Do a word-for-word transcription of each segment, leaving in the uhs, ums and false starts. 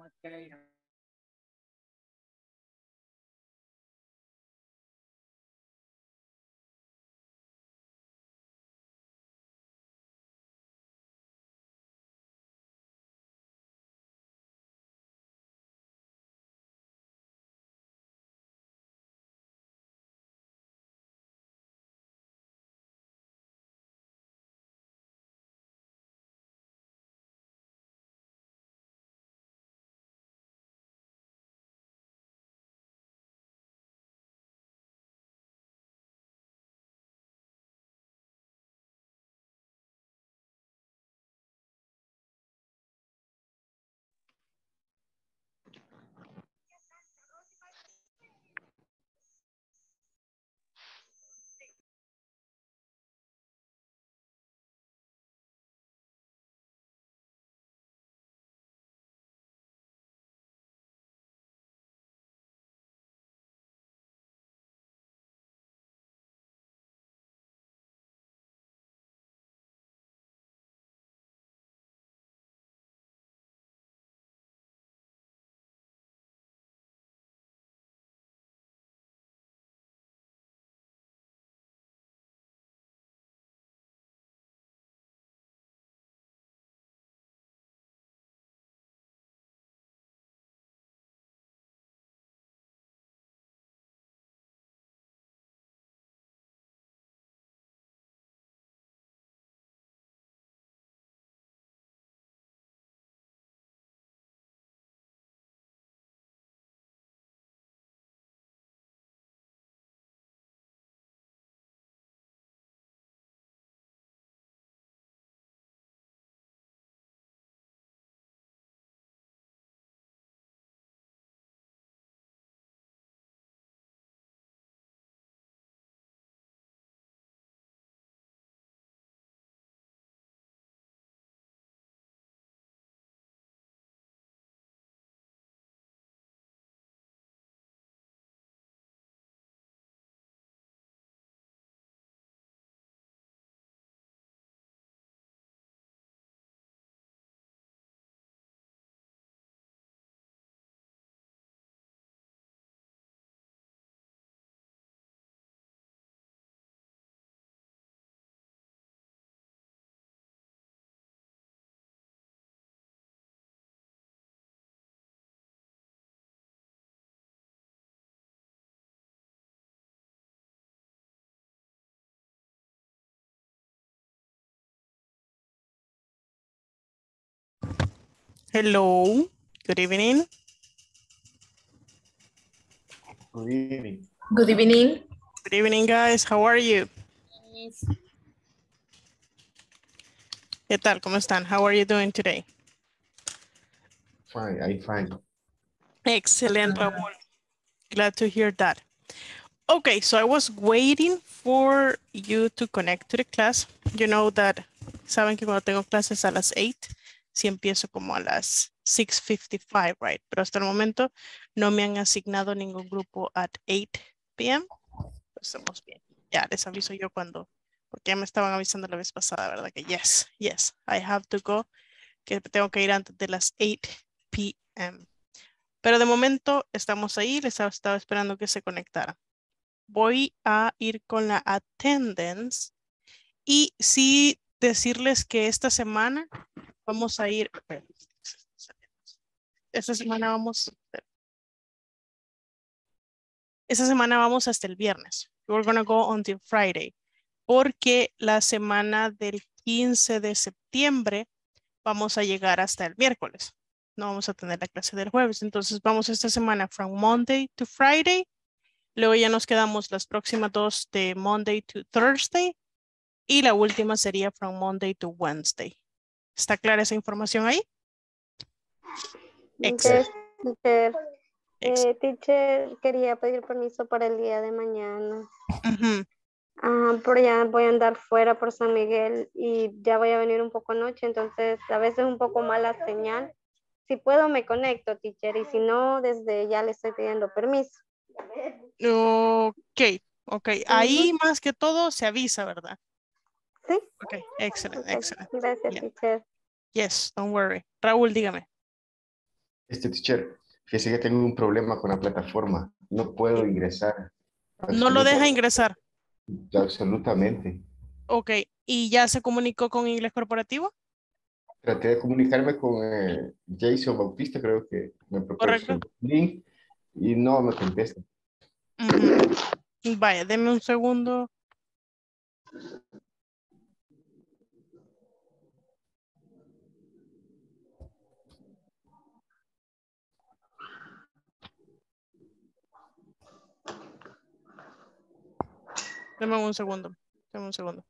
Hello, good evening. Good evening. Good evening. Good evening, guys. How are you? ¿Qué tal? ¿Cómo están? How are you doing today? Fine, I'm fine. Excellent, Raúl. Glad to hear that. Okay, so I was waiting for you to connect to the class. You know that, saben que cuando tengo clases a las eight, si empiezo como a las six fifty-five, right? Pero hasta el momento no me han asignado ningún grupo at eight p m Pues estamos bien. Ya les aviso yo cuando, porque ya me estaban avisando la vez pasada, ¿verdad? Que yes, yes, I have to go, que tengo que ir antes de las eight p m Pero de momento estamos ahí, les estaba esperando que se conectaran. Voy a ir con la attendance y sí decirles que esta semana vamos a ir, esta semana vamos, esta semana vamos hasta el viernes. We're gonna go until Friday, porque la semana del quince de septiembre vamos a llegar hasta el miércoles. No vamos a tener la clase del jueves. Entonces vamos esta semana from Monday to Friday. Luego ya nos quedamos las próximas dos de Monday to Thursday. Y la última sería from Monday to Wednesday. ¿Está clara esa información ahí? Yes, teacher. Ex- Eh, teacher, quería pedir permiso para el día de mañana. Ujú. Ajá, pero ya voy a andar fuera por San Miguel y ya voy a venir un poco noche, entonces a veces un poco mala señal. Si puedo me conecto, teacher, y si no, desde ya le estoy pidiendo permiso. Ok, ok. Ahí Ujú. más que todo se avisa, ¿verdad? Sí. Ok, excelente, Ok, excelente. gracias, Yeah. teacher. Yes, don't worry. Raúl, dígame. Este teacher, fíjese que tengo un problema con la plataforma. No puedo ingresar. No lo deja Absoluta- ingresar. absolutamente. Ok. ¿Y ya se comunicó con Inglés Corporativo? Traté de comunicarme con eh, Jason Bautista, creo que me ¿Correcto? proporcionó un link y no me contesta. Ujú. Vaya, denme un segundo. Denme un segundo. Denme un segundo.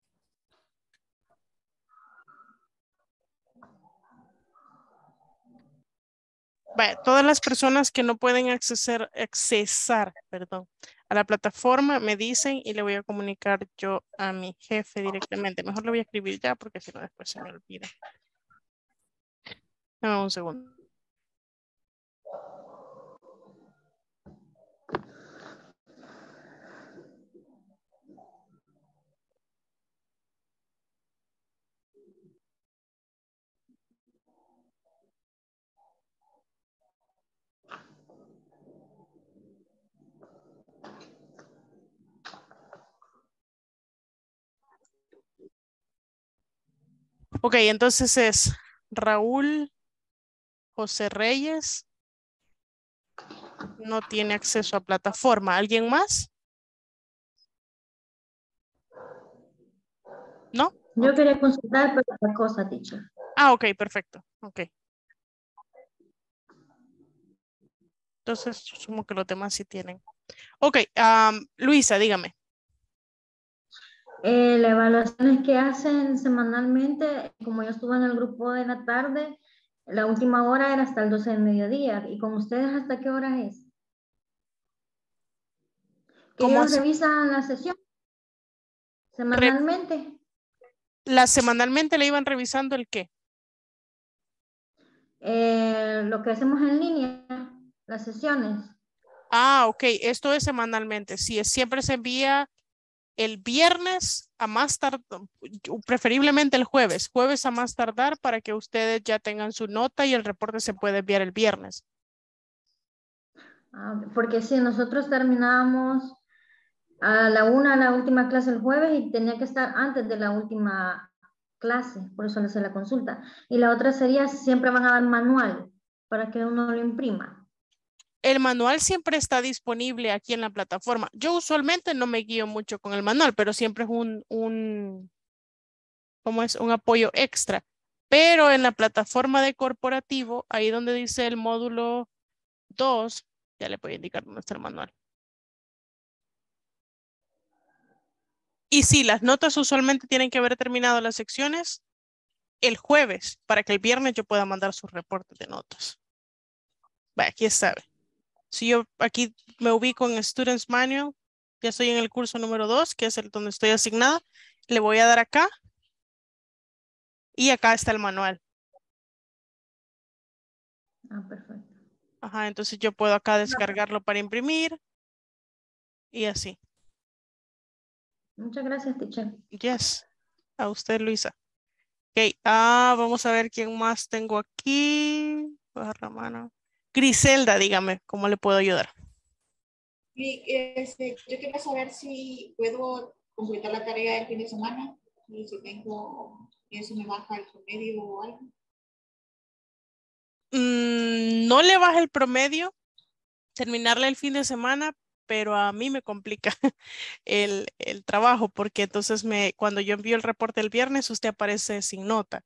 Vaya, todas las personas que no pueden accesar, accesar, perdón, a la plataforma me dicen y le voy a comunicar yo a mi jefe directamente. Mejor le voy a escribir ya porque si no después se me olvida. Dame un segundo. Ok, entonces es Raúl José Reyes. No tiene acceso a plataforma. ¿Alguien más? ¿No? Yo Ok. quería consultar, pero otra cosa, teacher. Ah, ok, perfecto. Ok. Entonces, sumo que los demás sí tienen. Ok, am, Luisa, dígame. Eh, las evaluaciones que hacen semanalmente, como yo estuve en el grupo de la tarde, la última hora era hasta el doce del mediodía. ¿Y con ustedes hasta qué hora es? Que ¿Cómo ellos así? revisan la sesión Re- semanalmente. ¿La semanalmente le iban revisando el qué? Eh, lo que hacemos en línea, las sesiones. Ah, ok, esto es semanalmente. Sí, es, siempre se envía el viernes a más tardar, preferiblemente el jueves, jueves a más tardar para que ustedes ya tengan su nota y el reporte se puede enviar el viernes. Ah, porque si nosotros terminábamos a la una la última clase el jueves y tenía que estar antes de la última clase, por eso le hice la consulta. Y la otra sería, siempre van a dar manual para que uno lo imprima. El manual siempre está disponible aquí en la plataforma. Yo usualmente no me guío mucho con el manual, pero siempre es un, un, ¿cómo es? Un apoyo extra. Pero en la plataforma de corporativo, ahí donde dice el módulo dos, ya le voy a indicar dónde está el manual. Y sí, las notas usualmente tienen que haber terminado las secciones el jueves para que el viernes yo pueda mandar sus reportes de notas. Vaya, aquí está. ve. Si yo aquí me ubico en Students Manual, ya estoy en el curso número dos, que es el donde estoy asignada, le voy a dar acá y acá está el manual. Ah, perfecto. Ajá, entonces yo puedo acá descargarlo para imprimir y así. Muchas gracias, teacher. Yes, a usted, Luisa. Ok, ah, vamos a ver quién más tengo aquí. Bajar la mano. Griselda, dígame, ¿cómo le puedo ayudar? Y este, yo quería saber si puedo completar la tarea el fin de semana y si tengo, y eso me baja el promedio o algo. Mm, no le baja el promedio terminarle el fin de semana, pero a mí me complica el, el trabajo porque entonces me, cuando yo envío el reporte el viernes, usted aparece sin nota.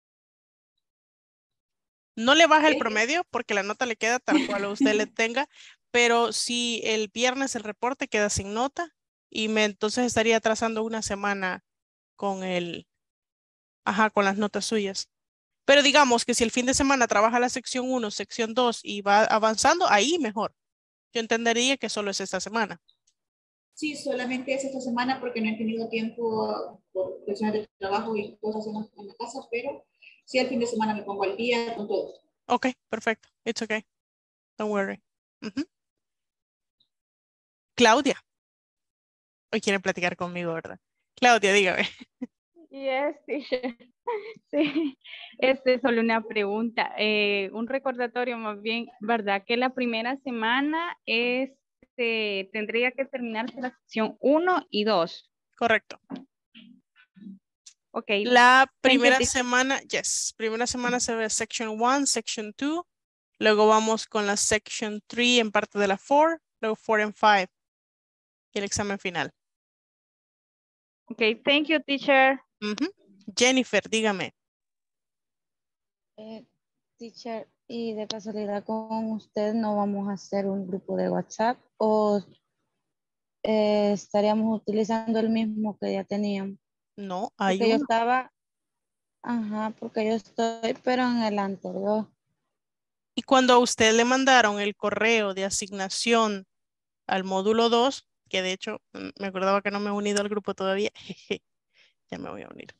No le baja el ¿Eh? promedio porque la nota le queda tal cual a usted le tenga, pero si el viernes el reporte queda sin nota y me entonces estaría atrasando una semana con el, ajá, con las notas suyas. Pero digamos que si el fin de semana trabaja la sección uno, sección dos y va avanzando, ahí mejor. Yo entendería que solo es esta semana. Sí, solamente es esta semana porque no he tenido tiempo por cuestiones de trabajo y cosas en la, en la casa, pero sí el fin de semana me pongo al día con todo. Ok, perfecto. It's okay. Don't worry. Ujú. Claudia. Hoy quieren platicar conmigo, ¿verdad? Claudia, dígame. Yes, teacher. Sí, este es solo una pregunta, eh, un recordatorio más bien, ¿verdad? Que la primera semana este, tendría que terminarse la sección uno y dos. Correcto. Ok. La Thank you, primera teacher. semana, yes, primera semana se ve section one, section two, luego vamos con la section three en parte de la four, luego four and five y el examen final. Ok, thank you, teacher. Ujú. Jennifer, dígame. Eh, teacher, y de casualidad con usted no vamos a hacer un grupo de WhatsApp o eh, estaríamos utilizando el mismo que ya teníamos. No, hay Porque yo uno. estaba, ajá, porque yo estoy, pero en el anterior. Y cuando a usted le mandaron el correo de asignación al módulo dos, que de hecho mm, me acordaba que no me he unido al grupo todavía, jeje, ya me voy a unir.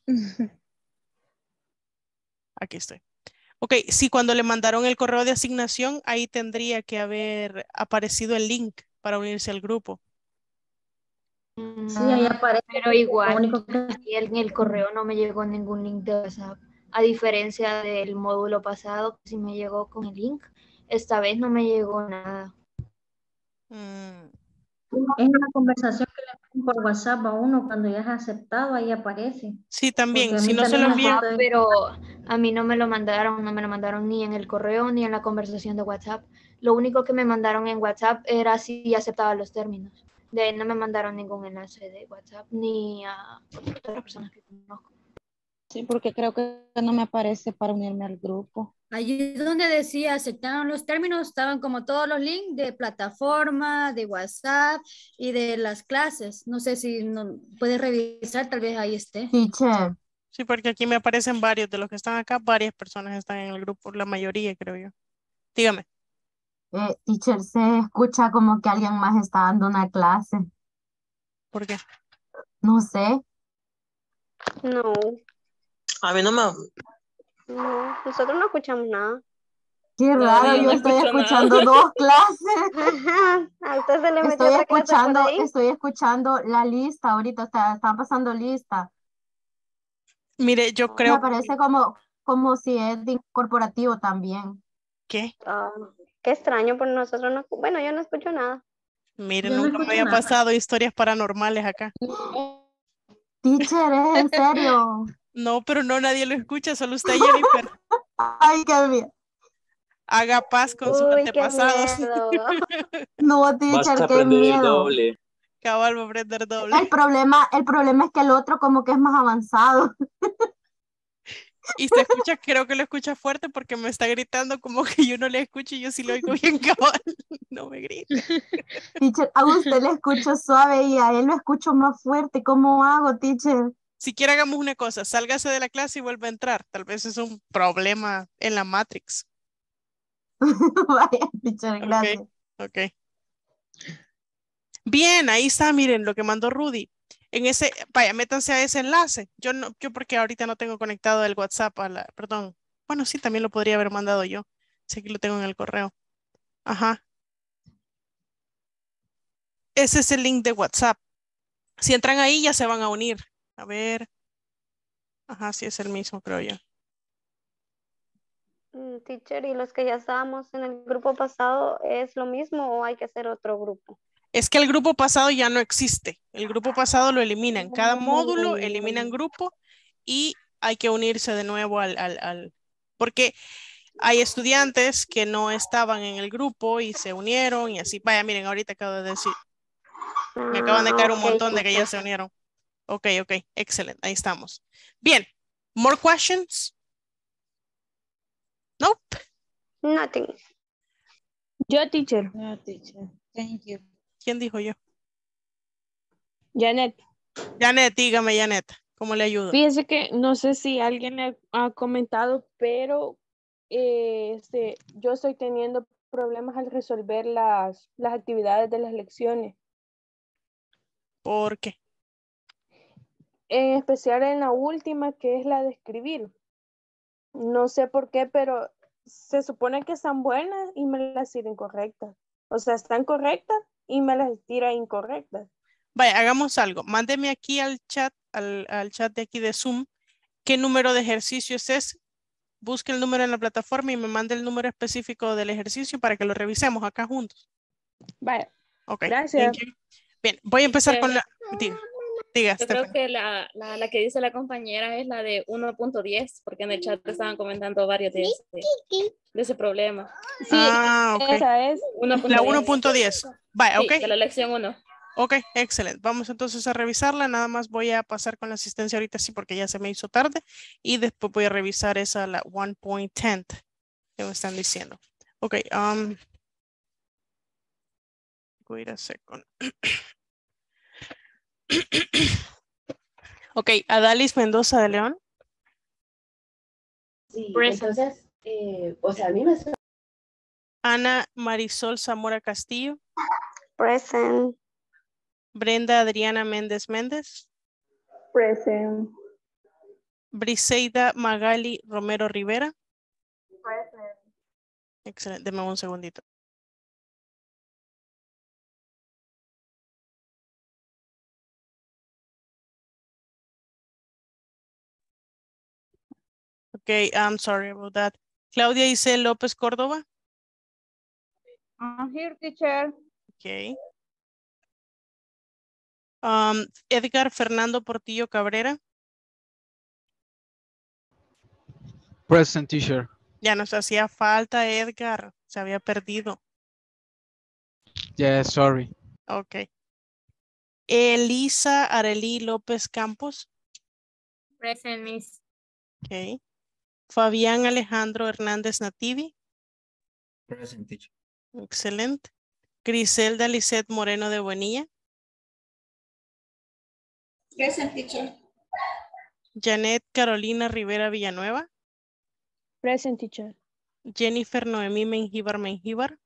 Aquí estoy. Ok, si cuando le mandaron el correo de asignación, ahí tendría que haber aparecido el link para unirse al grupo. Sí, ahí Mm, aparece. Pero Lo igual, único que aquí en el correo no me llegó ningún link de WhatsApp. A diferencia del módulo pasado, que sí me llegó con el link. Esta vez no me llegó nada. Mm, es una conversación que le hacen por WhatsApp a uno cuando ya es aceptado, ahí aparece. sí, también, Porque a si mí no se lo también me envían, falta- Pero a mí no me lo mandaron, no me lo mandaron ni en el correo ni en la conversación de WhatsApp. Lo único que me mandaron en WhatsApp era si aceptaba los términos. De ahí no me mandaron ningún enlace de WhatsApp ni a otras personas que conozco. Sí, porque creo que no me aparece para unirme al grupo. Allí donde decía aceptaron los términos, estaban como todos los links de plataforma, de WhatsApp y de las clases. No sé si no, puedes revisar, tal vez ahí esté. Teacher, sí, porque aquí me aparecen varios de los que están acá, varias personas están en el grupo, la mayoría creo yo. Dígame. eh, teacher, se escucha como que alguien más está dando una clase. ¿Por qué? No sé. No, A mí no me... no, nosotros no escuchamos nada. Qué No, raro, yo yo no estoy escucho nada. escuchando dos clases. Ajá, a usted se le metió Estoy otra clase por escuchando, ahí. estoy escuchando la lista ahorita, o sea, están pasando lista. Mire, yo Me creo parece como, como si es de corporativo también. que, Ah, qué extraño, por nosotros no, bueno, yo no escucho nada. mire, Yo no nunca me escucho había nada. pasado historias paranormales acá. Teacher, es en serio. No, pero no, nadie lo escucha, solo usted, Jennifer. Ay, qué bien. Haga paz con sus Uy, qué antepasados. miedo. No, Vas teacher, a qué aprender el miedo. doble. Cabal va a aprender doble. El problema, el problema es que el otro como que es más avanzado. Y se escucha, creo que lo escucha fuerte porque me está gritando como que yo no le escucho y yo sí lo oigo bien cabal. No me grite. Teacher, a usted le escucho suave y a él lo escucho más fuerte. ¿Cómo hago, teacher? Si quiere hagamos una cosa, sálgase de la clase y vuelva a entrar. Tal vez es un problema en la Matrix. Vaya, teacher, Ok, gracias. ok. Bien, ahí está, miren lo que mandó Rudy. En ese, vaya, métanse a ese enlace. Yo no, yo porque ahorita no tengo conectado el WhatsApp a la, perdón. Bueno, sí, también lo podría haber mandado yo. Sí, aquí lo tengo en el correo. Ajá. Ese es el link de WhatsApp. Si entran ahí ya se van a unir. A ver. Ajá, sí es el mismo, creo yo. Mm, Teacher, ¿y los que ya estábamos en el grupo pasado es lo mismo o hay que hacer otro grupo? Es que el grupo pasado ya no existe. El grupo pasado lo eliminan. Cada módulo eliminan grupo y hay que unirse de nuevo al, al, al... Porque hay estudiantes que no estaban en el grupo y se unieron y así. Vaya, miren, ahorita acabo de decir. Me acaban de Ah, caer un ok, montón de que ya teacher. se unieron. Ok, ok, excelente. Ahí estamos. Bien. More questions? Nope. Nothing. Yo, teacher. No, teacher. Thank you. ¿Quién dijo yo? Janet. Janet, dígame, Janet. ¿Cómo le ayudo? Fíjese que no sé si alguien le ha comentado, pero eh, este, yo estoy teniendo problemas al resolver las, las actividades de las lecciones. ¿Por qué? En especial en la última, que es la de escribir. No sé por qué, pero se supone que están buenas y me las tira incorrectas. O sea, están correctas y me las tira incorrectas. Vaya, hagamos algo. Mándeme aquí al chat, al, al chat de aquí de Zoom, qué número de ejercicios es. Busque el número en la plataforma y me mande el número específico del ejercicio para que lo revisemos acá juntos. Vaya. Ok. Gracias. Thank you. Bien, voy a empezar Teacher, con la... Diga, diga Yo Stephanie. creo que la, la, la que dice la compañera es la de uno punto diez, porque en el chat estaban comentando varios de ese, de ese problema. Sí, ah, ok. Esa es la uno punto diez. Vaya, ok. Sí, de la lección uno. Ok, excelente. Vamos entonces a revisarla. Nada más voy a pasar con la asistencia ahorita sí porque ya se me hizo tarde. Y después voy a revisar esa, la uno punto diez que me están diciendo. Ok. Um, wait a second. Ok, Adalis Mendoza de León. Sí, entonces, eh, o sea, a mí me suena. Ana Marisol Zamora Castillo. Present. Brenda Adriana Méndez Méndez. Present. Briseida Magali Romero Rivera. Present. Excelente, deme un segundito. Ok, I'm sorry about that. Claudia Isel López Córdoba. I'm here, teacher. Ok. Um, Edgar Fernando Portillo Cabrera. Present, teacher. Ya nos hacía falta Edgar, se había perdido. Yes, sorry. Ok. Elisa Arelí López Campos. Present, Miss. Ok. Fabián Alejandro Hernández Nativi. Present, teacher. Excelente. Griselda Lisette Moreno de Buenilla. Present, teacher. Janet Carolina Rivera Villanueva. Present, teacher. Jennifer Noemí Mengíbar Mengíbar.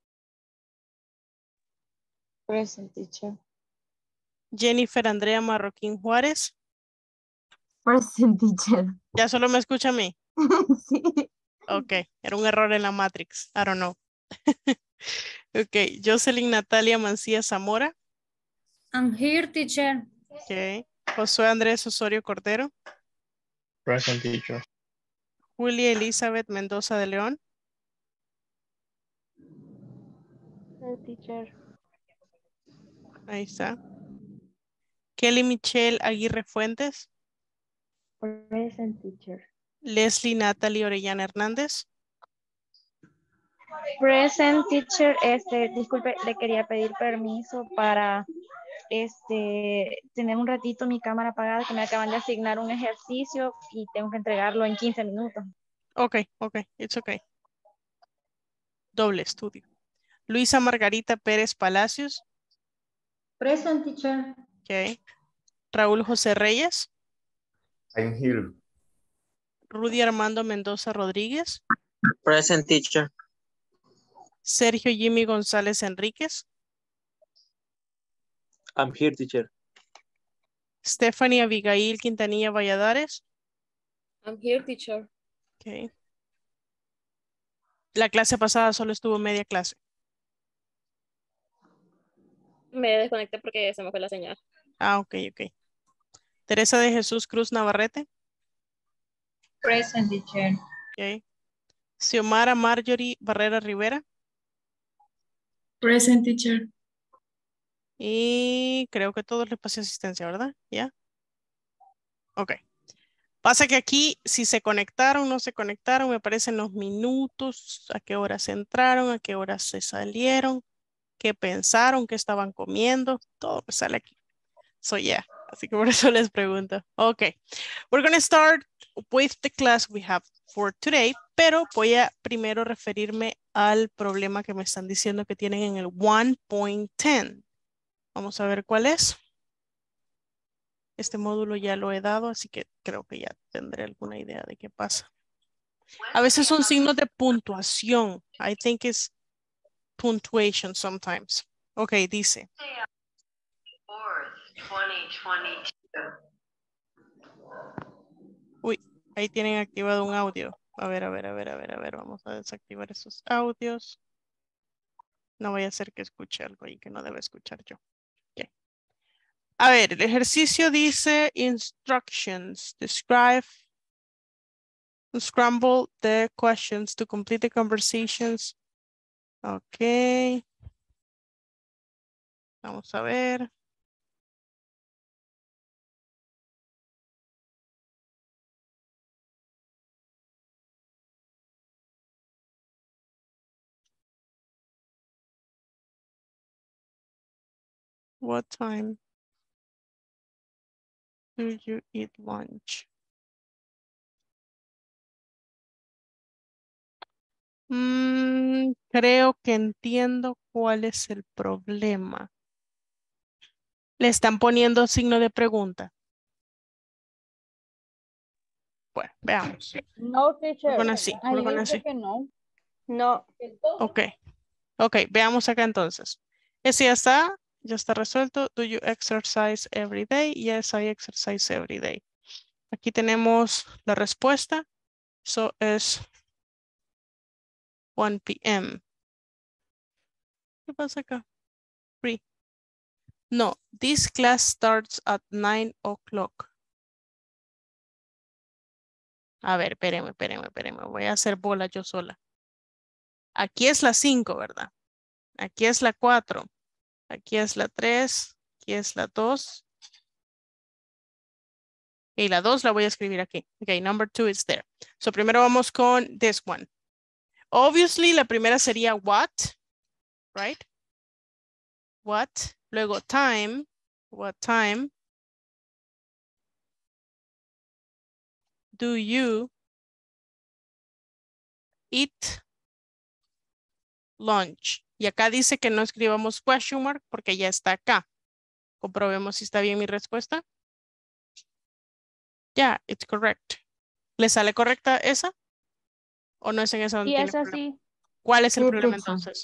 Present, teacher. Jennifer Andrea Marroquín Juárez. Present, teacher. ¿Ya solo me escucha a mí? Sí. Ok, era un error en la Matrix. I don't know. Ok, Jocelyn Natalia Mancía Zamora. I'm here, teacher. Ok. Josué Andrés Osorio Cordero. Present, teacher. Julia Elizabeth Mendoza de León. Present, teacher. Ahí está. Kelly Michelle Aguirre Fuentes. Present, teacher. Leslie Natalie Orellana Hernández. Present, teacher. Este, disculpe, le quería pedir permiso para este tener un ratito mi cámara apagada, que me acaban de asignar un ejercicio y tengo que entregarlo en quince minutos. Ok, ok, it's ok. Doble estudio. Luisa Margarita Pérez Palacios. Present, teacher. Ok. Raúl José Reyes. I'm here. Rudy Armando Mendoza Rodríguez. Present, teacher. Sergio Jimmy González Enríquez. I'm here, teacher. Stephanie Abigail Quintanilla Valladares. I'm here, teacher. Ok. La clase pasada solo estuvo media clase. Me desconecté porque se me fue la señal. Ah, ok, ok. Teresa de Jesús Cruz Navarrete. Present, teacher. Ok. Xiomara Marjorie Barrera Rivera. Present, teacher. Y creo que todos les pasé asistencia, ¿verdad? ¿Ya? Ok. Pasa que aquí, si se conectaron, no se conectaron, me aparecen los minutos, a qué horas entraron, a qué horas se salieron, qué pensaron, qué estaban comiendo, todo me sale aquí. So, yeah. Así que por eso les pregunto. Ok. We're going to start with the class we have for today, pero voy a primero referirme al problema que me están diciendo que tienen en el uno punto diez. Vamos a ver cuál es. Este módulo ya lo he dado, así que creo que ya tendré alguna idea de qué pasa. A veces son signos de puntuación. I think it's punctuation sometimes. Ok, dice. Uy, ahí tienen activado un audio. A ver, a ver, a ver, a ver, a ver. Vamos a desactivar esos audios. No voy a hacer que escuche algo ahí que no debe escuchar yo. Okay. A ver, el ejercicio dice instructions. Describe, scramble the questions to complete the conversations. Ok. Vamos a ver. What time do you eat lunch? Mm, creo que entiendo cuál es el problema. Le están poniendo signo de pregunta. Bueno, veamos. No, teacher. Bueno, sí, Ahí bueno, dice sí. que no. No. Ok. Ok, veamos acá entonces. Ese ya está, ya está resuelto. Do you exercise every day? Yes, I exercise every day. Aquí tenemos la respuesta. So es one p m ¿Qué pasa acá? Free. No, this class starts at nine o'clock. A ver, espéreme, espéreme, espéreme. Voy a hacer bola yo sola. Aquí es la cinco, ¿verdad? Aquí es la cuatro. Aquí es la tres. Aquí es la dos. Y la dos la voy a escribir aquí. Ok, number two is there. So primero vamos con this one. Obviously, la primera sería what, right? What. Luego time. What time do you eat lunch? Y acá dice que no escribamos question mark porque ya está acá. Comprobemos si está bien mi respuesta. Yeah, it's correct. ¿Le sale correcta esa? ¿O no es en esa donde Y tiene es problema? así. ¿Cuál es el Sí, problema teacher. entonces?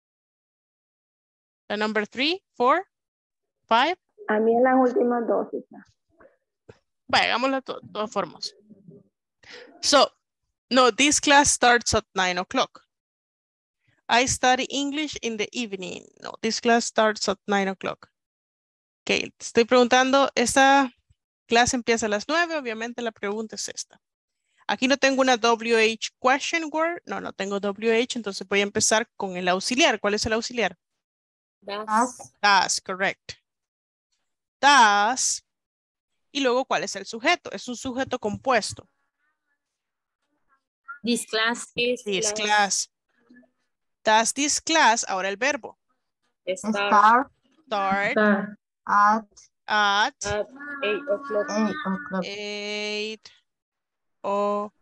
La number three, four, five. A mí en las últimas dos. Hija. Vaya, hagámoslo de to- todas formas. So, no, this class starts at nine o'clock. I study English in the evening. No, this class starts at nine o'clock. Ok, te estoy preguntando, esta clase empieza a las nueve, obviamente la pregunta es esta. Aquí no tengo una W H question word, no, no tengo W H, entonces voy a empezar con el auxiliar. ¿Cuál es el auxiliar? Das. Das, correct. Das. Y luego, ¿cuál es el sujeto? Es un sujeto compuesto. This class. This This class. class. Does this class, ahora el verbo. Start Start Start Start. at at at eight o'clock. eight o'clock. eight o'clock.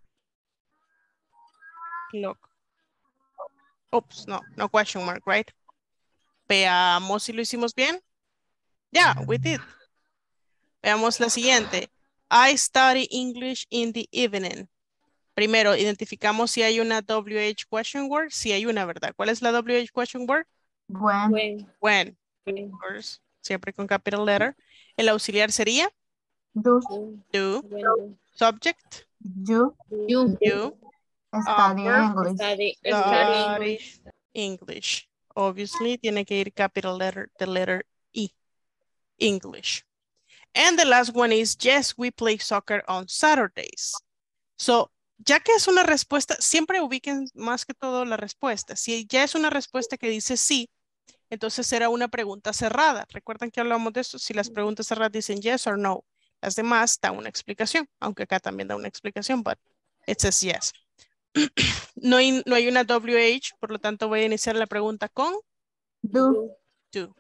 Oops, no, no question mark, right? Veamos si lo hicimos bien. Yeah, we did. Veamos la siguiente. I study English in the evening. Primero, identificamos si hay una W H question word. Si hay una, ¿verdad? ¿Cuál es la W H question word? When. When. When. Of course, siempre con capital letter. El auxiliar sería Do. do. When. Subject. You. You. You. Study verb, English. Study Study English. English. Obviously, tiene que ir capital letter, the letter E. English. And the last one is, yes, we play soccer on Saturdays. So, ya que es una respuesta, siempre ubiquen más que todo la respuesta. Si ya es una respuesta que dice sí, entonces será una pregunta cerrada. ¿Recuerdan que hablamos de esto? Si las preguntas cerradas dicen yes or no. Las demás dan una explicación, aunque acá también da una explicación, but it says yes. No hay, no hay una W H, por lo tanto voy a iniciar la pregunta con Do. do.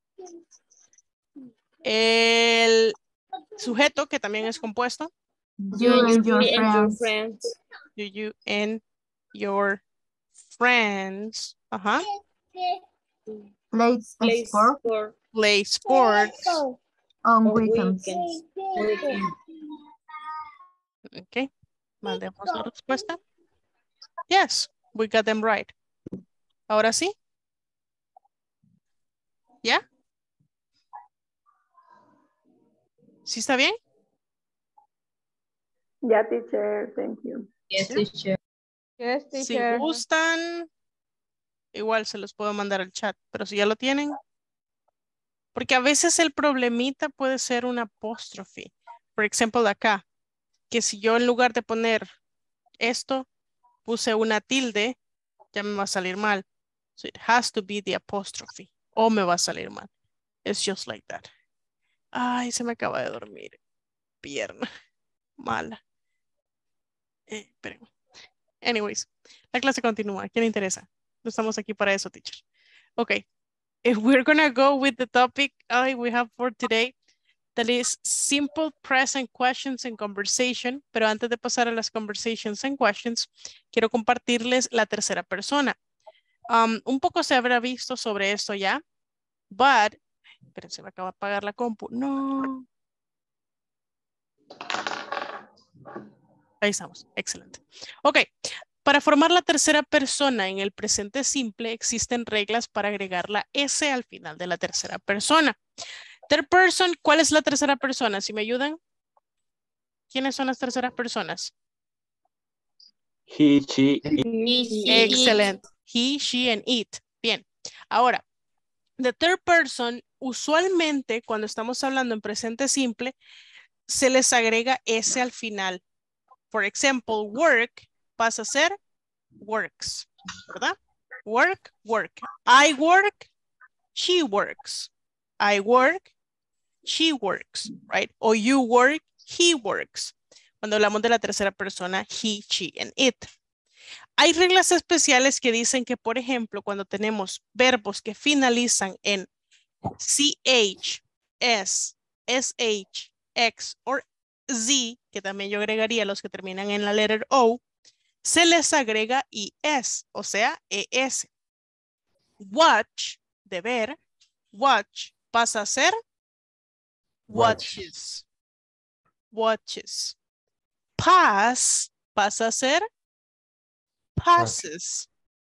El sujeto, que también es compuesto. You and your You and your friends. friends. Do you and your friends. Ajá. Play Play sport sport Play sports. on on weekends. weekends. Ok. Mandemos la respuesta. Yes, we got them right. Ahora sí. ¿Ya? ¿Sí está bien? Ya, teacher, thank you. Yes, teacher. Yes, Si teacher. gustan, igual se los puedo mandar al chat, pero si ya lo tienen. Porque a veces el problemita puede ser un apóstrofe. Por ejemplo, acá, que si yo en lugar de poner esto, puse una tilde, ya me va a salir mal. So it has to be the apostrophe. O me va a salir mal. It's just like that. Ay, se me acaba de dormir. Pierna. Mala. Eh, esperen. Anyways, la clase continúa. ¿Quién le interesa? No estamos aquí para eso, teacher. Okay. If we're gonna go with the topic uh, we have for today, that is simple present questions and conversation. Pero antes de pasar a las conversations and questions, quiero compartirles la tercera persona. Um, un poco se habrá visto sobre esto ya, but, pero se me acaba de apagar la compu. No. Ahí estamos, excelente. Ok, para formar la tercera persona en el presente simple existen reglas para agregar la S al final de la tercera persona. Third person, ¿cuál es la tercera persona? Si me ayudan. ¿Quiénes son las terceras personas? He, she, Excelente. He, she, and it. Bien. Ahora, the third person, usualmente cuando estamos hablando en presente simple, se les agrega S al final. For example, work pasa a ser works, ¿verdad? Work, work. I work, she works. I work, she works, right? O you work, he works. Cuando hablamos de la tercera persona, he, she, and it. Hay reglas especiales que dicen que, por ejemplo, cuando tenemos verbos que finalizan en C H, S, S H, X o Z, que también yo agregaría los que terminan en la letter O, se les agrega I S, o sea, E S. Watch, de ver, watch pasa a ser watches. Watches. Pass pasa a ser passes.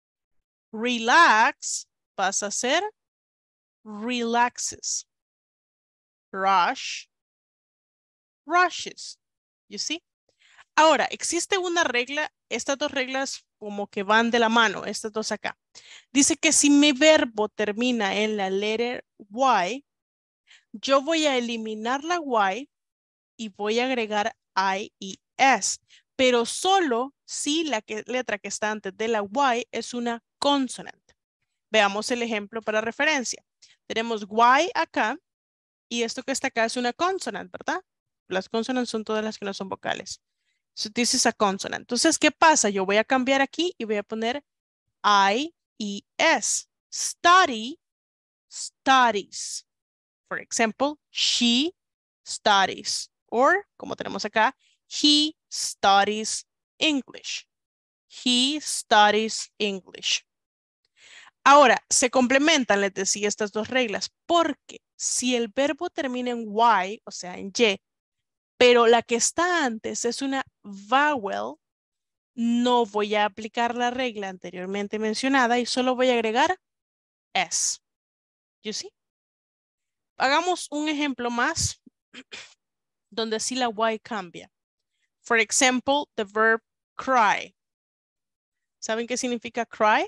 Relax pasa a ser relaxes. Rush, rushes. You see? Ahora, existe una regla, estas dos reglas como que van de la mano, estas dos acá. Dice que si mi verbo termina en la letter Y, yo voy a eliminar la Y y voy a agregar I y S, pero solo si la que, letra que está antes de la Y es una consonant. Veamos el ejemplo para referencia. Tenemos Y acá y esto que está acá es una consonant, ¿verdad? Las consonants son todas las que no son vocales. So this is a consonant. Entonces, ¿qué pasa? Yo voy a cambiar aquí y voy a poner I E S. Study, studies. For example, she studies. Or, como tenemos acá, he studies English. He studies English. Ahora, se complementan, les decía, estas dos reglas, porque si el verbo termina en Y, o sea, en Y, pero la que está antes es una vowel, no voy a aplicar la regla anteriormente mencionada y solo voy a agregar S. You see? Hagamos un ejemplo más donde sí la Y cambia. For example, the verb cry. ¿Saben qué significa cry?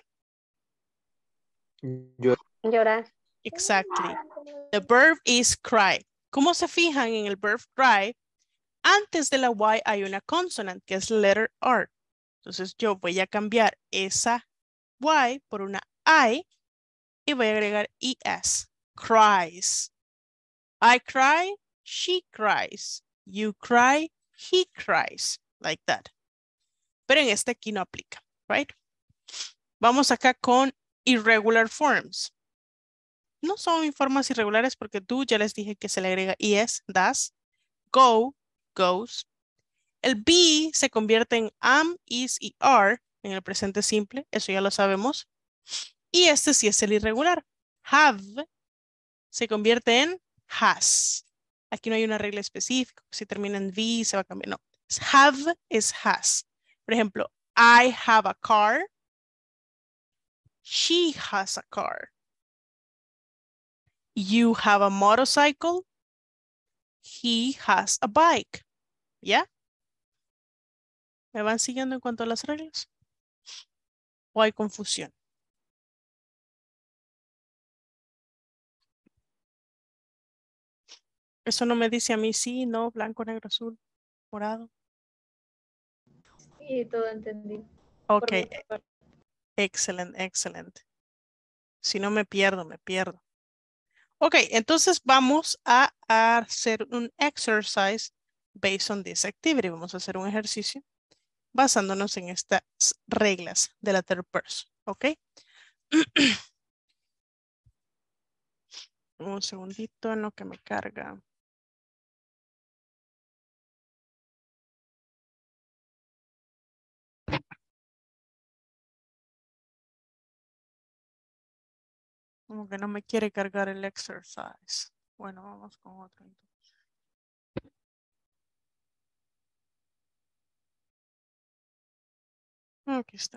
Llorar. Exactly. The verb is cry. ¿Cómo se fijan en el verb cry? Antes de la Y hay una consonant que es letter R. Entonces yo voy a cambiar esa Y por una I y voy a agregar E S. Cries. I cry, she cries. You cry, he cries. Like that. Pero en este aquí no aplica, right? Vamos acá con irregular forms. No son formas irregulares porque tú ya les dije que se le agrega es, das. Go, goes. El be se convierte en am, is y are en el presente simple. Eso ya lo sabemos. Y este sí es el irregular. Have se convierte en has. Aquí no hay una regla específica. Si termina en V se va a cambiar. No. Have es has. Por ejemplo, I have a car. She has a car. You have a motorcycle. He has a bike. ¿Ya? ¿Me van siguiendo en cuanto a las reglas? ¿O hay confusión? Eso no me dice a mí sí, no, blanco, negro, azul, morado. Sí, todo entendí. Ok, Por mi parte. excelente, excelente. Si no me pierdo, me pierdo. Ok, entonces vamos a, a hacer un exercise based on this activity. Vamos a hacer un ejercicio basándonos en estas reglas de la third person. Ok. Un segundito en lo que me carga. Como que no me quiere cargar el exercise. Bueno, vamos con otro. Entonces. Aquí está.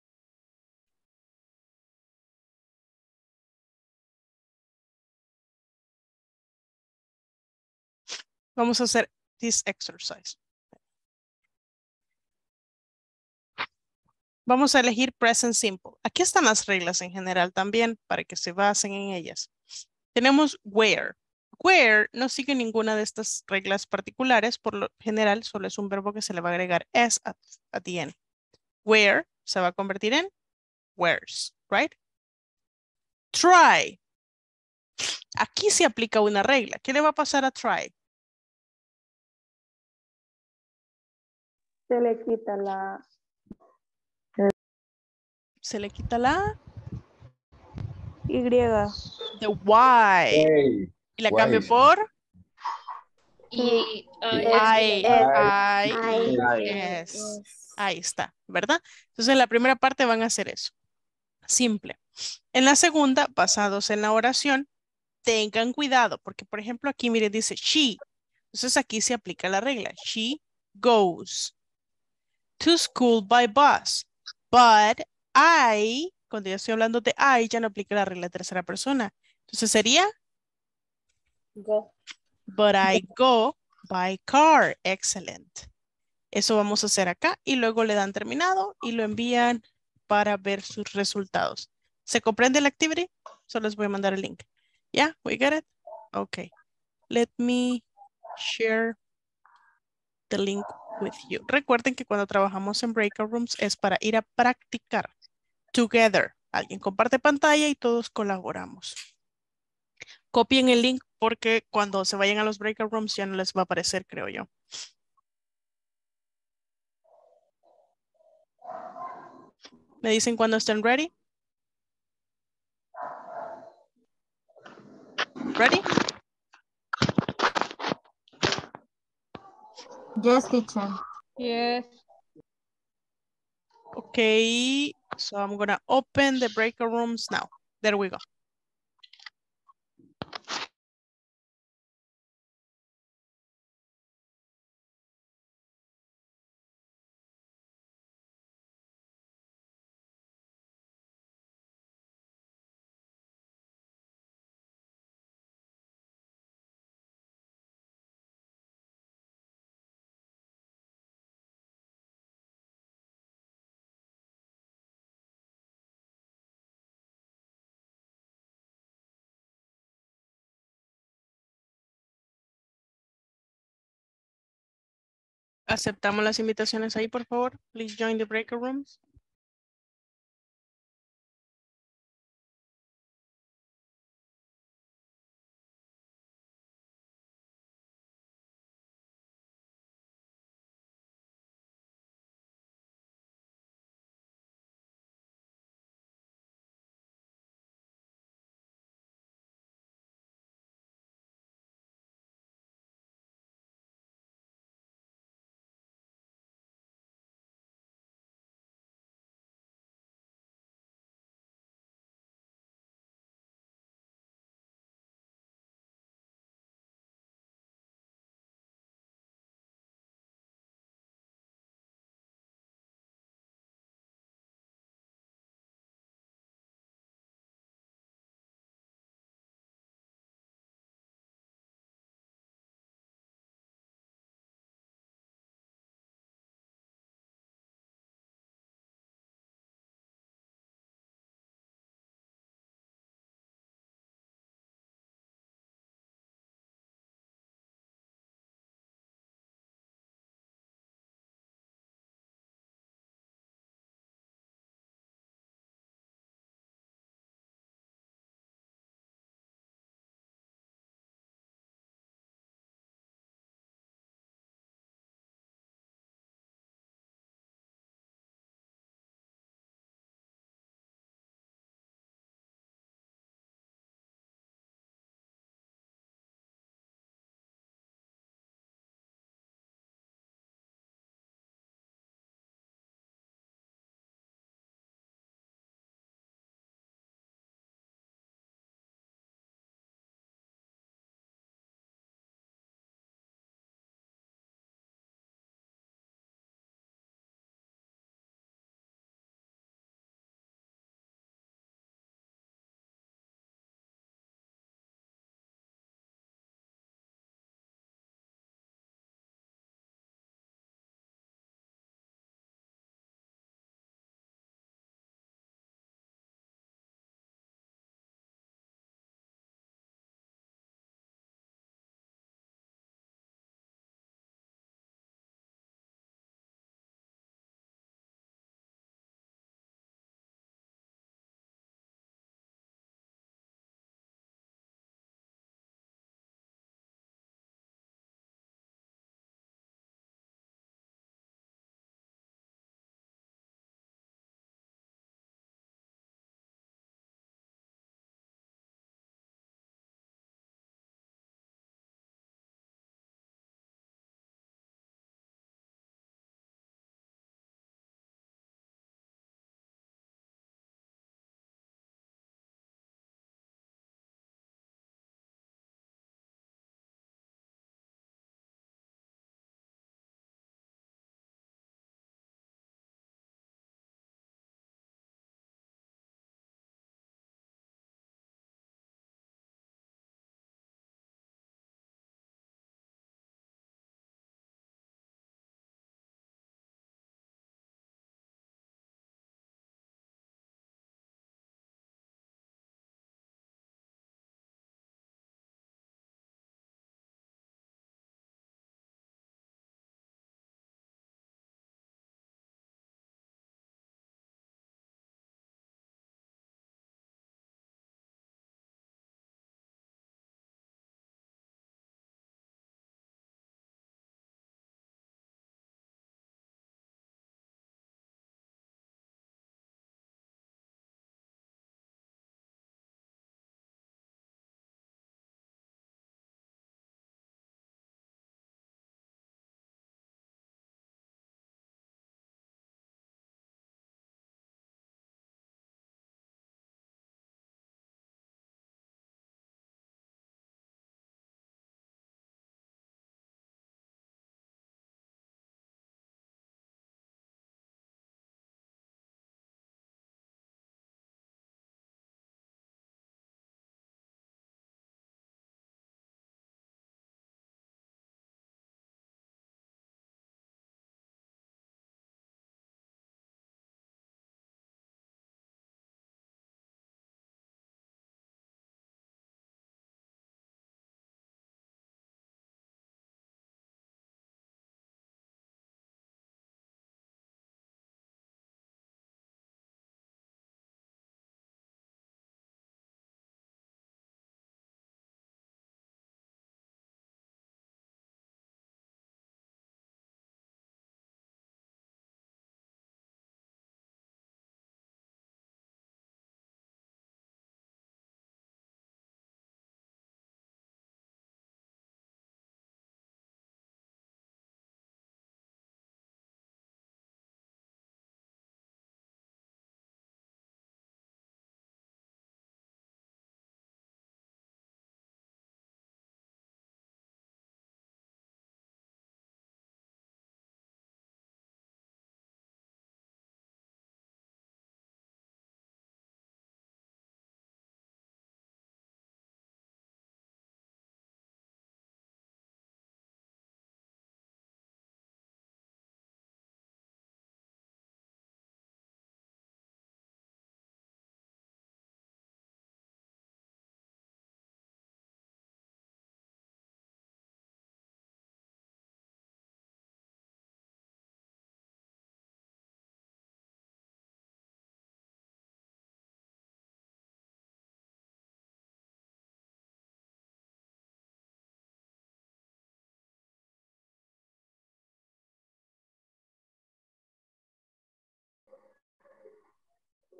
Vamos a hacer this exercise. Vamos a elegir present simple. Aquí están las reglas en general también para que se basen en ellas. Tenemos where. Where no sigue ninguna de estas reglas particulares. Por lo general, solo es un verbo que se le va a agregar s at, at the end. Where se va a convertir en where's, right? Try. Aquí se aplica una regla. ¿Qué le va a pasar a try? Se le quita la... Se le quita la Y. the why. Hey, Y la guay. cambio por Y ah, I, es I, Ay. y yes. Ahí está, ¿verdad? Entonces, en la primera parte van a hacer eso. Simple. En la segunda, basados en la oración, tengan cuidado, porque por ejemplo aquí, mire, dice she. Entonces aquí se aplica la regla. She goes to school by bus. But I, cuando yo estoy hablando de I, ya no aplica la regla de tercera persona. Entonces sería Go. but I go by car. Excellent. Eso vamos a hacer acá y luego le dan terminado y lo envían para ver sus resultados. ¿Se comprende la activity? Solo les voy a mandar el link. ¿Ya? We get it? Okay. Let me share the link with you. Recuerden que cuando trabajamos en breakout rooms es para ir a practicar together. Alguien comparte pantalla y todos colaboramos. Copien el link porque cuando se vayan a los breakout rooms ya no les va a aparecer, creo yo. ¿Me dicen cuando estén ready? Ready? Yes, teacher. Yes. Okay, so I'm gonna open the breakout rooms now. There we go. Aceptamos las invitaciones ahí, por favor. Please join the breakout rooms.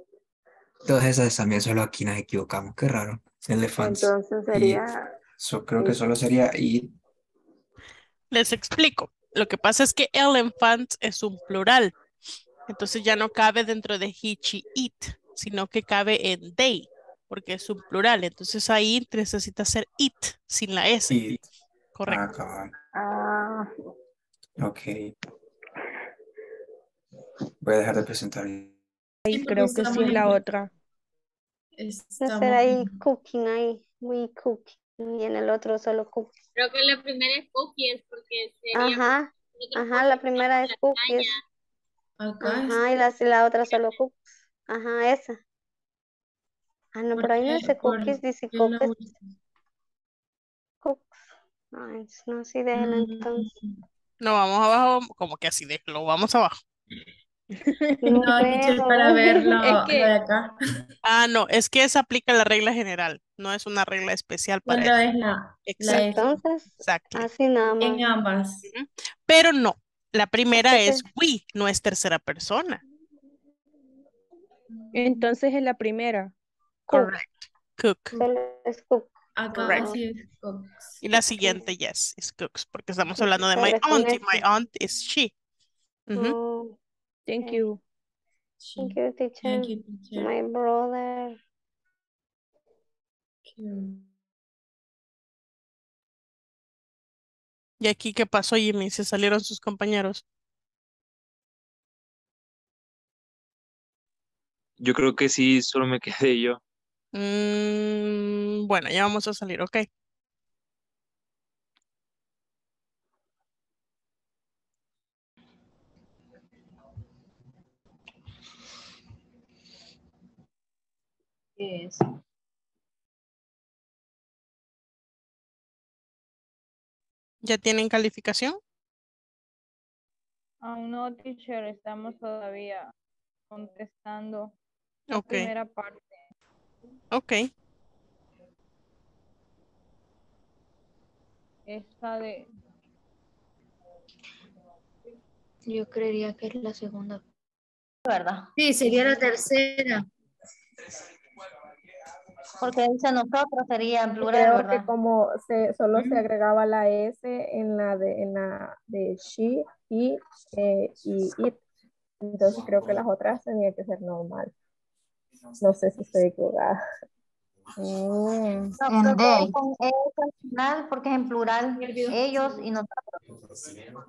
Todas esas también solo aquí nos equivocamos. Qué raro. Elephants. Entonces Y sería so, creo que it. solo sería eat. Les explico. Lo que pasa es que elephants es un plural. Entonces ya no cabe dentro de he, she, it, sino que cabe en they, porque es un plural. Entonces ahí necesita ser it, sin la S. Eat. Ah, Correcto. cabal. Ah, Ok. Voy a dejar de presentar. Y creo que sí es la otra. Va a ser ahí cooking ahí, we cooking. Y en el otro solo cooking. Creo que la primera es cookies porque sería Ajá, ajá, la primera es cookies. Acá Ajá, y la, y la otra solo cookies. Ajá, esa. Ah, no, por ahí no dice cookies, dice cookies. Cooks. Ay, no, sí, déjelo entonces. No, vamos abajo, como que así, déjalo, vamos abajo. No, No, teacher, para ver lo, es lo que de acá. Ah, no, es que esa aplica la regla general, no es una regla especial para Solo eso. es la, la Exacto. S. entonces, Exactly. así nada más. En ambas. Ujú. Pero no, la primera Es es que we, no es tercera persona. Entonces es la primera. cook, Correct. Cook. solo es cook. Acá Correct. sí es cooks. Y la siguiente, yes, is cooks, porque estamos Sí, hablando de my solo con aunt y ese. my aunt is she. Ujú. Oh, Thank okay. you. Thank you, teacher. Thank you, teacher. My brother. ¿Y aquí qué pasó, Jimmy? ¿Se salieron sus compañeros? Yo creo que sí, solo me quedé yo. Mm, bueno, ya vamos a salir, ok. Yes. ¿Ya tienen calificación? Aún no, teacher, estamos todavía contestando la Ok, primera parte. ok. Esta de... Yo creería que es la segunda. ¿Verdad? Sí, sería la tercera. Porque dice nosotros sería en plural, Creo ¿verdad? que como se, solo se Ujú. agregaba la S en la de, en la de she, he eh, y it. Entonces creo que las otras tenían que ser normal. No sé si estoy equivocada. Mm, En no, creo que they. es con ellos al final porque es en plural. Ellos y nosotros.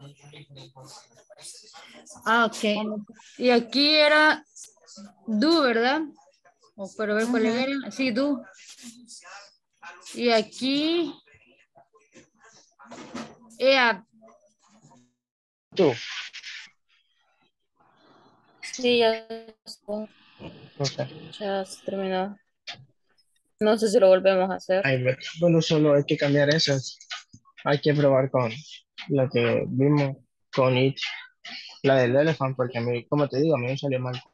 Ah, ok. Y aquí era do, ¿verdad? O para ver cuál Ujú. era. Sí, do. Y aquí ea. Tú. Sí, ya, Ok. ya se terminó. No sé si lo volvemos a hacer. Ay, ve- bueno, solo hay que cambiar esas. Hay que probar con la que vimos con it, la del elefante, porque a mí, como te digo, a mí me salió mal.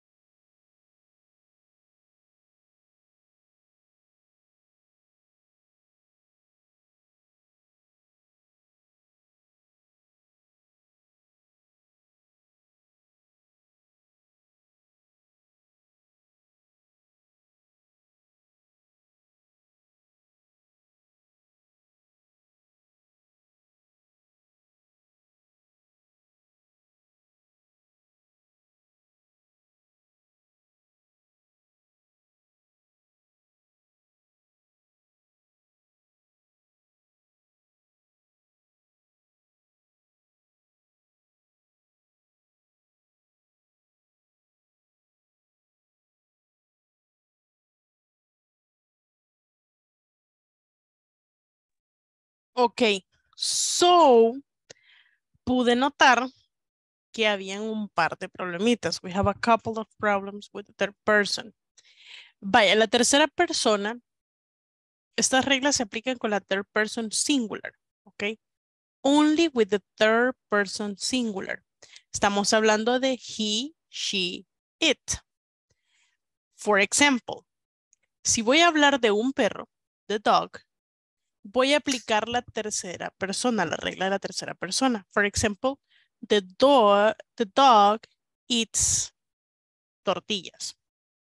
Ok, so pude notar que habían un par de problemitas. We have a couple of problems with the third person. Vaya, la tercera persona, estas reglas se aplican con la third person singular, ok? Only with the third person singular. Estamos hablando de he, she, it. For example, si voy a hablar de un perro, the dog, voy a aplicar la tercera persona, la regla de la tercera persona. For example, the dog, the dog eats tortillas.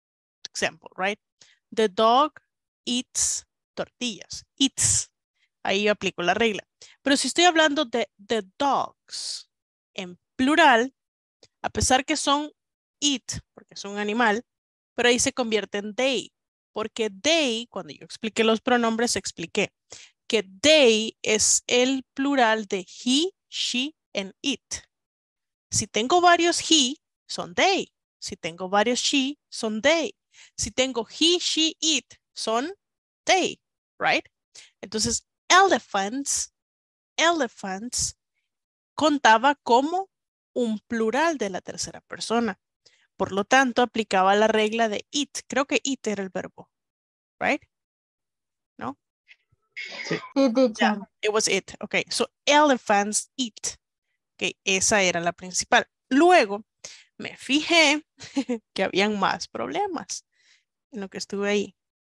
example, right? The dog eats tortillas. Eats. Ahí yo aplico la regla. Pero si estoy hablando de the dogs en plural, a pesar que son eat, porque es un animal, pero ahí se convierte en they. Porque they, cuando yo expliqué los pronombres, expliqué que they es el plural de he, she, and it. Si tengo varios he, son they. Si tengo varios she, son they. Si tengo he, she, it, son they, right? Entonces, elephants, elephants, contaba como un plural de la tercera persona. Por lo tanto, aplicaba la regla de it. Creo que it era el verbo, right? ¿No? Sí, teacher. Yeah, it was it. Okay, so elephants eat. Okay, esa era la principal. Luego, me fijé que habían más problemas en lo que estuve ahí.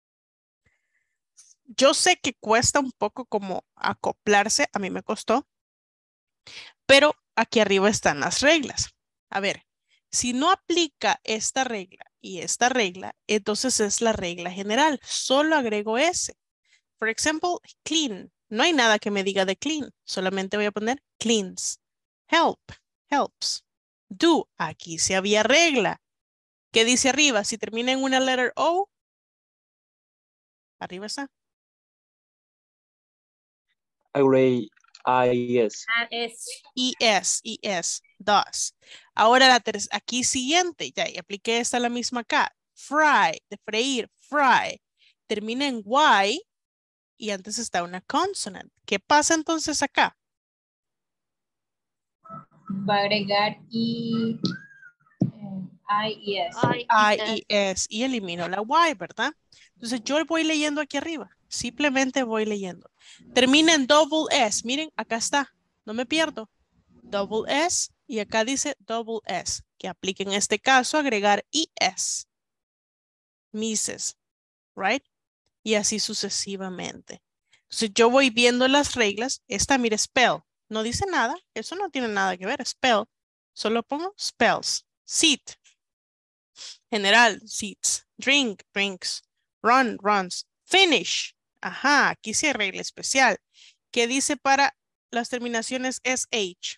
Yo sé que cuesta un poco como acoplarse, a mí me costó, pero aquí arriba están las reglas. A ver, si no aplica esta regla y esta regla, entonces es la regla general. Solo agrego ese. Por ejemplo, clean. No hay nada que me diga de clean. Solamente voy a poner cleans. Help, helps. Do, aquí sí había regla. ¿Qué dice arriba? Si termina en una letter O, arriba está. Agree, I, yes. Ah, es. Es, es, does. Ahora la ter- aquí siguiente, ya, y apliqué esta la misma acá. Fry, de freír, fry. Termina en Y y antes está una consonant. ¿Qué pasa entonces acá? Va a agregar y eh, I y S. I, I y S y elimino la Y, ¿verdad? Entonces yo voy leyendo aquí arriba. Simplemente voy leyendo. Termina en double S. Miren, acá está. No me pierdo. Double S y acá dice double S. Que aplique en este caso agregar I S. Misses. Right? Y así sucesivamente. Entonces yo voy viendo las reglas. Esta, mire, spell. No dice nada. Eso no tiene nada que ver. Spell. Solo pongo spells. Sit. General, seats. Drink, drinks. Run, runs. Finish. Ajá, aquí sí hay regla especial. ¿Qué dice para las terminaciones S H?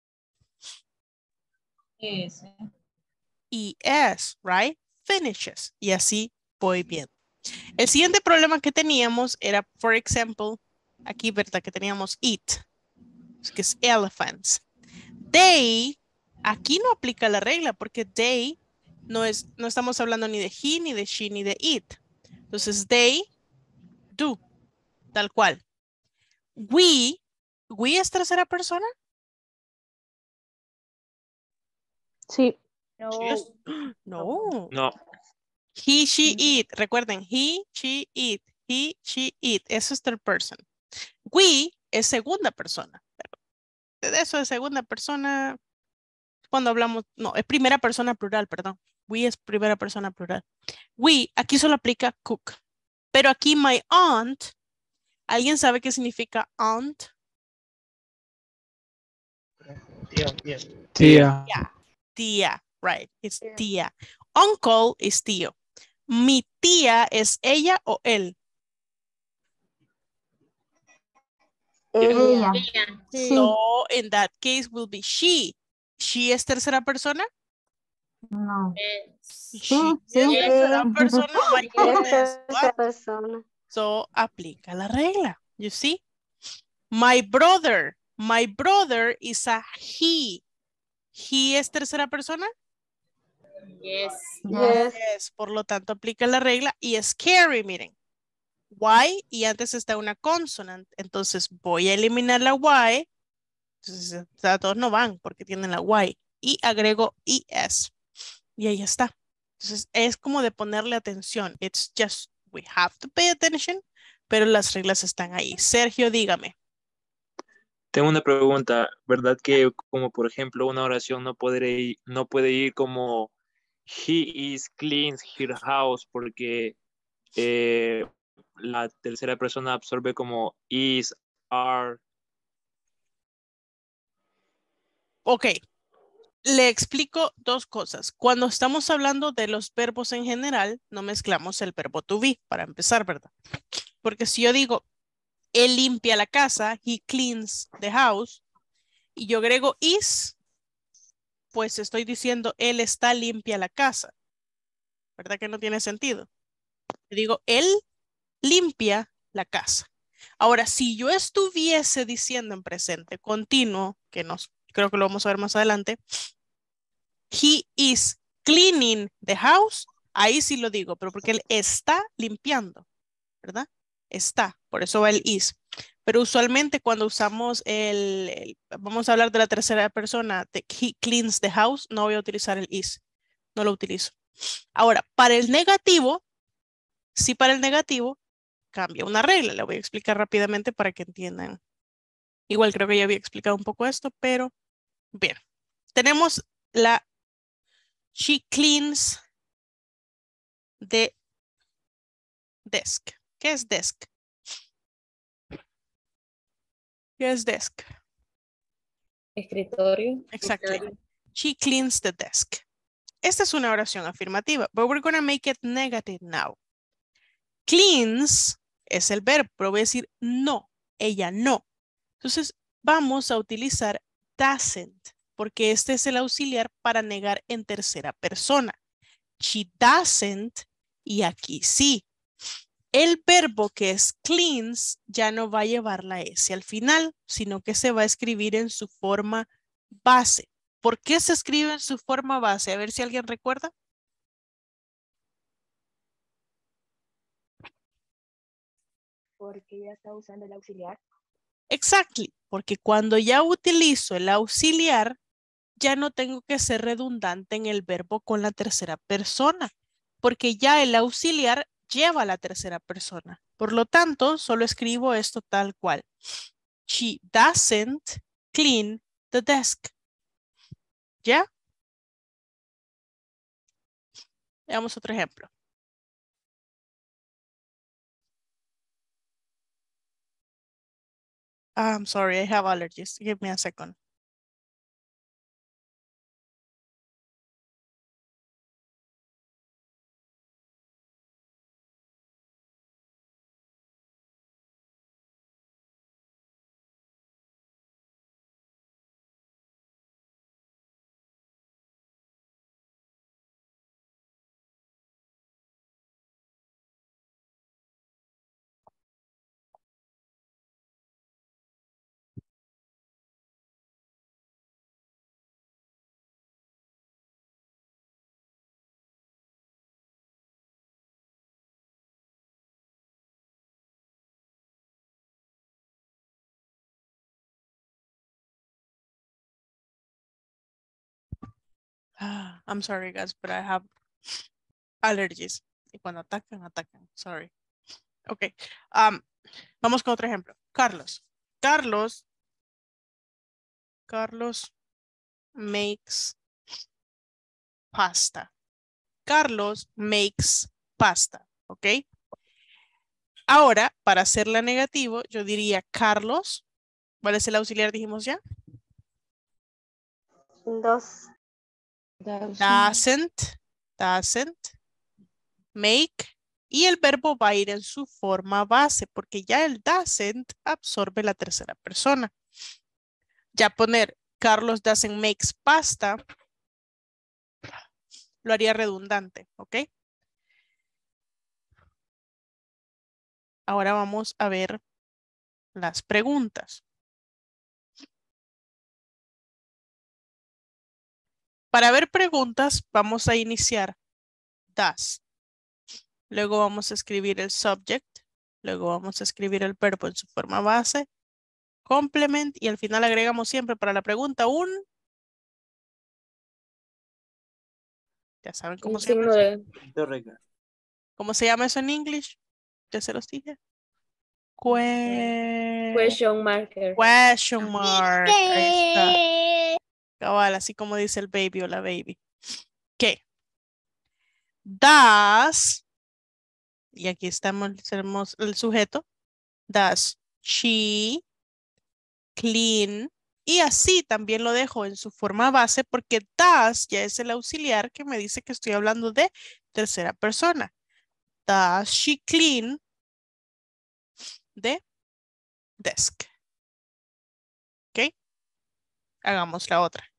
S. Y S, right? Finishes. Y así voy viendo. El siguiente problema que teníamos era, por ejemplo, aquí, ¿verdad? Que teníamos eat, que es elephants. They, aquí no aplica la regla porque they no es, no estamos hablando ni de he, ni de she, ni de it. Entonces, they do, tal cual. We, we es tercera persona. Sí. Yes. No. No. He, she, it. Recuerden, he, she, it. He, she, it. Eso es third person. We es segunda persona. Pero de eso de segunda persona, cuando hablamos, no, es primera persona plural, perdón. We es primera persona plural. We, aquí solo aplica cook. Pero aquí my aunt, ¿alguien sabe qué significa aunt? Tía, tía. Tía. Tía. Tía, right, it's tía. Uncle es tío. Mi tía es ella o él. Ella. Sí. So in that case will be she. She es tercera persona. No. She Sí, es sí. tercera persona. My goodness, Esa what? persona. So aplica la regla. You see? My brother. My brother is a he. He es tercera persona. Yes. Yes. Yes. Por lo tanto aplica la regla y es scary, miren. Y y antes está una consonant. Entonces voy a eliminar la Y. Entonces, o sea, todos no van porque tienen la Y. Y agrego es. Y ahí está. Entonces es como de ponerle atención. It's just, we have to pay attention. Pero las reglas están ahí. Sergio, dígame. Tengo una pregunta, ¿verdad que como por ejemplo una oración no puede ir, no puede ir como he is cleans her house porque eh, la tercera persona absorbe como is, are? Ok. Le explico dos cosas. Cuando estamos hablando de los verbos en general, no mezclamos el verbo to be, para empezar, ¿verdad? Porque si yo digo, él limpia la casa, he cleans the house, y yo agrego is, pues estoy diciendo, él está limpia la casa. ¿Verdad que no tiene sentido? Digo, él limpia la casa. Ahora, si yo estuviese diciendo en presente continuo, que nos, creo que lo vamos a ver más adelante, he is cleaning the house, ahí sí lo digo, pero porque él está limpiando, ¿verdad? Está, por eso va el is. Pero usualmente cuando usamos el, el- vamos a hablar de la tercera persona, de he cleans the house, no voy a utilizar el is, no lo utilizo. Ahora, para el negativo, sí para el negativo, cambia una regla. Le voy a explicar rápidamente para que entiendan. Igual creo que ya había explicado un poco esto, pero bien. Tenemos la she cleans the desk. ¿Qué es desk? ¿Qué es desk? Escritorio. Exactly. She cleans the desk. Esta es una oración afirmativa, but we're going to make it negative now. Cleans es el verbo, pero voy a decir no, ella no. Entonces vamos a utilizar doesn't, porque este es el auxiliar para negar en tercera persona. She doesn't y aquí sí. El verbo que es cleans ya no va a llevar la S al final, sino que se va a escribir en su forma base. ¿Por qué se escribe en su forma base? A ver si alguien recuerda. Porque ya está usando el auxiliar. Exactly, porque cuando ya utilizo el auxiliar, ya no tengo que ser redundante en el verbo con la tercera persona, porque ya el auxiliar lleva a la tercera persona. Por lo tanto, solo escribo esto tal cual. She doesn't clean the desk. ¿Ya? Veamos otro ejemplo. I'm sorry, I have allergies. Give me a second. Ah, I'm sorry, guys, but I have allergies. Y cuando atacan, atacan. Sorry. Ok. Um, vamos con otro ejemplo. Carlos. Carlos. Carlos makes pasta. Carlos makes pasta. ¿Ok? Ahora, para hacerla negativo, yo diría Carlos. ¿Cuál es el auxiliar? Dijimos ya. Dos. Doesn't. Doesn't. Make. Y el verbo va a ir en su forma base, porque ya el doesn't absorbe la tercera persona. Ya poner Carlos doesn't makes pasta lo haría redundante, ¿ok? Ahora vamos a ver las preguntas. Para ver preguntas, vamos a iniciar does. Luego vamos a escribir el subject. Luego vamos a escribir el verbo en su forma base. Complement. Y al final agregamos siempre para la pregunta un... Ya saben cómo Un se llama signo eso. de... ¿Cómo se llama eso en English? Ya se los dije. Que... Question marker. Question mark. Ahí está. Cabal, así como dice el baby o la baby. ¿Qué? Does, y aquí estamos, tenemos el sujeto. Does she clean Y así también lo dejo en su forma base porque does ya es el auxiliar que me dice que estoy hablando de tercera persona. Does she clean the desk? ¿Ok? Hagamos la otra.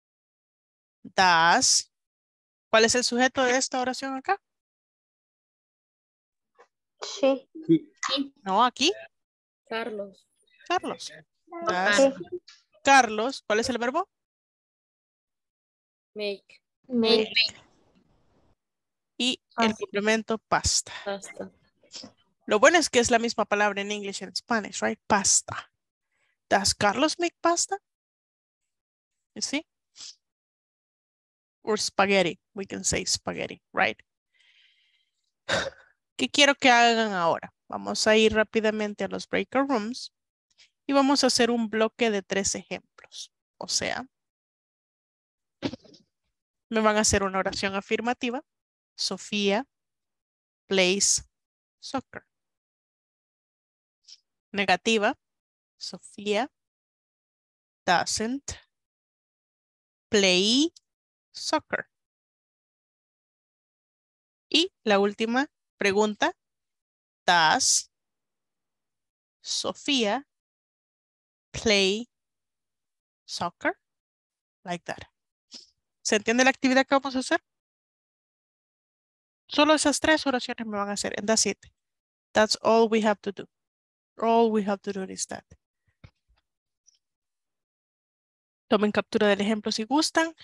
Does. ¿Cuál es el sujeto de esta oración acá? Sí. No, aquí. Carlos. Carlos. Does Carlos. ¿Cuál es el verbo? Make. Make. Y el complemento pasta. Pasta. Lo bueno es que es la misma palabra en English and Spanish, right? Pasta. Does Carlos make pasta? You see? Or spaghetti. We can say spaghetti, right? ¿Qué quiero que hagan ahora? Vamos a ir rápidamente a los breakout rooms y vamos a hacer un bloque de tres ejemplos. O sea, me van a hacer una oración afirmativa. Sofía plays soccer. Negativa. Sofía doesn't play soccer. Y la última pregunta. Does Sofía play soccer? Like that. ¿Se entiende la actividad que vamos a hacer? Solo esas tres oraciones me van a hacer. And that's it. That's all we have to do. All we have to do is that. Tomen captura del ejemplo si gustan.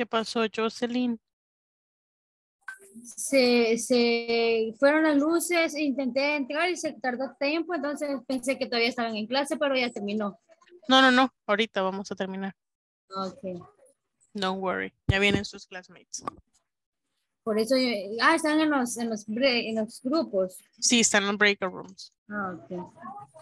¿Qué pasó, Jocelyn? Se, se fueron las luces, intenté entrar y se tardó tiempo, entonces pensé que todavía estaban en clase, pero ya terminó. No, no, no. Ahorita vamos a terminar. Ok. Don't worry. Ya vienen sus classmates. Por eso, yo- ah, están en los, en los, bre- en los grupos. Sí, están en breakout rooms. Ah, ok.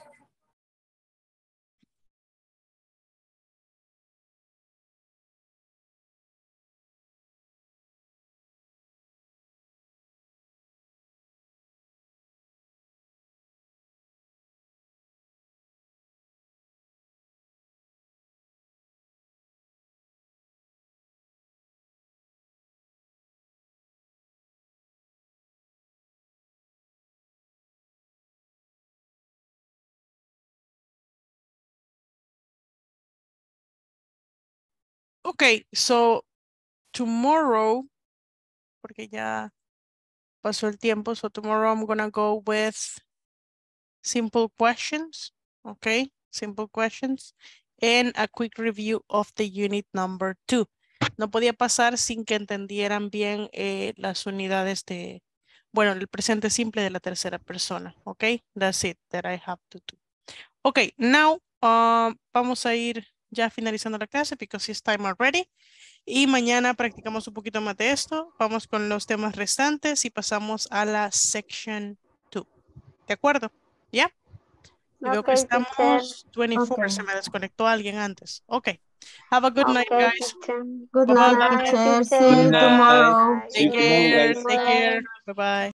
Okay, so tomorrow, porque ya pasó el tiempo, so tomorrow I'm gonna go with simple questions, okay? Simple questions and a quick review of the unit number two. No podía pasar sin que entendieran bien eh, las unidades de, bueno, el presente simple de la tercera persona, okay? That's it that I have to do. Okay, now um, vamos a ir ya finalizando la clase because it's time already. Y mañana practicamos un poquito más de esto. Vamos con los temas restantes y pasamos a la section two. ¿De acuerdo? ¿Ya? Y veo que Ok, teacher. estamos veinticuatro. Ok. Se me desconectó alguien antes. Ok. Have a good night, Ok, guys. teacher. Good Bye-bye. night, Bye, teacher. See teacher. you Good night. tomorrow. Take See you tomorrow, care. guys. Take Bye. care. Bye-bye.